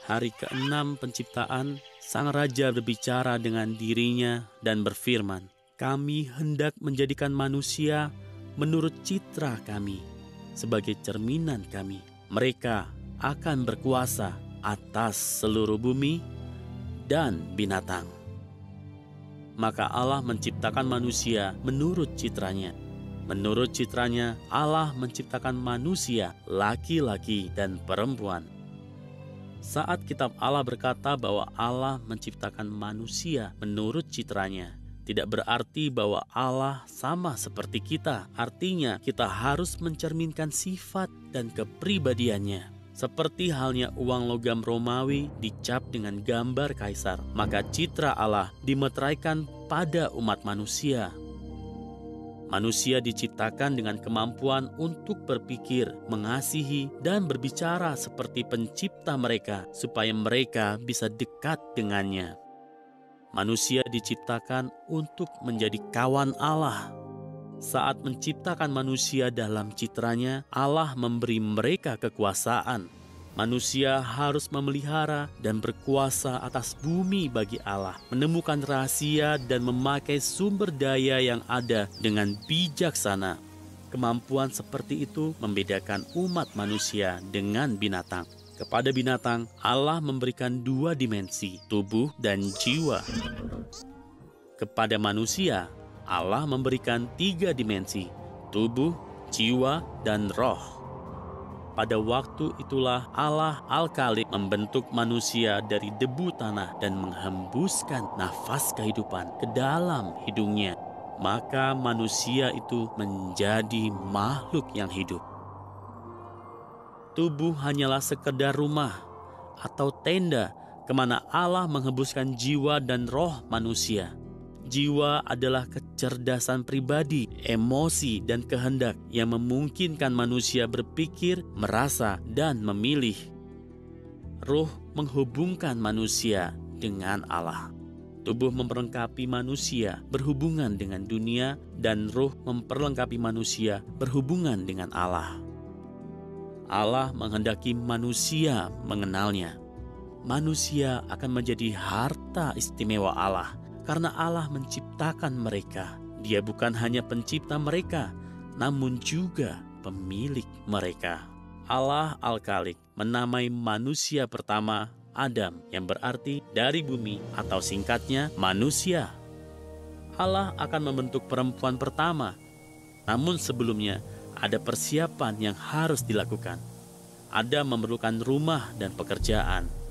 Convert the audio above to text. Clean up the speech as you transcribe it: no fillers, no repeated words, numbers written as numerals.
Hari ke-6 penciptaan, Sang Raja berbicara dengan dirinya dan berfirman, "Kami hendak menjadikan manusia menurut citra kami, sebagai cerminan kami. Mereka akan berkuasa atas seluruh bumi dan binatang." Maka Allah menciptakan manusia menurut citranya. Menurut citranya, Allah menciptakan manusia, laki-laki dan perempuan. Saat kitab Allah berkata bahwa Allah menciptakan manusia menurut citranya, tidak berarti bahwa Allah sama seperti kita. Artinya kita harus mencerminkan sifat dan kepribadiannya. Seperti halnya uang logam Romawi dicap dengan gambar kaisar, maka citra Allah dimeteraikan pada umat manusia. Manusia diciptakan dengan kemampuan untuk berpikir, mengasihi, dan berbicara seperti pencipta mereka, supaya mereka bisa dekat dengannya. Manusia diciptakan untuk menjadi kawan Allah. Saat menciptakan manusia dalam citranya, Allah memberi mereka kekuasaan. Manusia harus memelihara dan berkuasa atas bumi bagi Allah, menemukan rahasia dan memakai sumber daya yang ada dengan bijaksana. Kemampuan seperti itu membedakan umat manusia dengan binatang. Kepada binatang, Allah memberikan 2 dimensi, tubuh dan jiwa. Kepada manusia, Allah memberikan 3 dimensi, tubuh, jiwa, dan roh. Pada waktu itulah Allah Al-Khalik membentuk manusia dari debu tanah dan menghembuskan nafas kehidupan ke dalam hidungnya. Maka manusia itu menjadi makhluk yang hidup. Tubuh hanyalah sekedar rumah atau tenda kemana Allah menghembuskan jiwa dan roh manusia. Jiwa adalah kecerdasan pribadi, emosi, dan kehendak yang memungkinkan manusia berpikir, merasa, dan memilih. Ruh menghubungkan manusia dengan Allah. Tubuh memperlengkapi manusia berhubungan dengan dunia, dan ruh memperlengkapi manusia berhubungan dengan Allah. Allah menghendaki manusia mengenalnya. Manusia akan menjadi harta istimewa Allah, karena Allah menciptakan mereka. Dia bukan hanya pencipta mereka, namun juga pemilik mereka. Allah Al-Khalik menamai manusia pertama Adam, yang berarti dari bumi atau singkatnya manusia. Allah akan membentuk perempuan pertama, namun sebelumnya ada persiapan yang harus dilakukan. Adam memerlukan rumah dan pekerjaan.